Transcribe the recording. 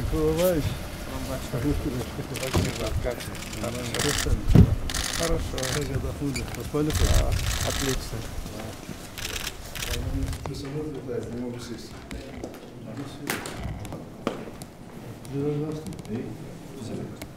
Бываешь? Хорошо. Как отдохнули? Поспали? Отлично. Ты сама летаешь, не могу сесть. Здравствуй.